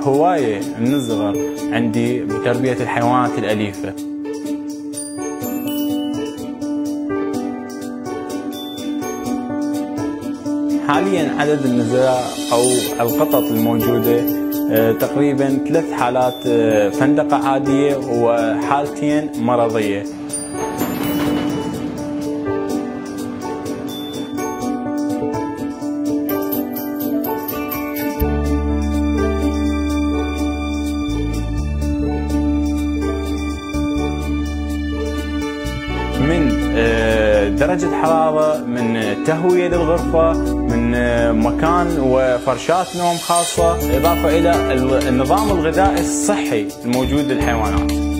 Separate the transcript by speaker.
Speaker 1: هواية من الصغر عندي بتربية الحيوانات الأليفة. حاليا عدد النزلاء أو القطط الموجودة تقريبا 3 حالات فندقة عادية وحالتين مرضية. من درجة حرارة، من تهوية للغرفة، من مكان وفرشات نوم خاصة، إضافة إلى النظام الغذائي الصحي الموجود للحيوانات.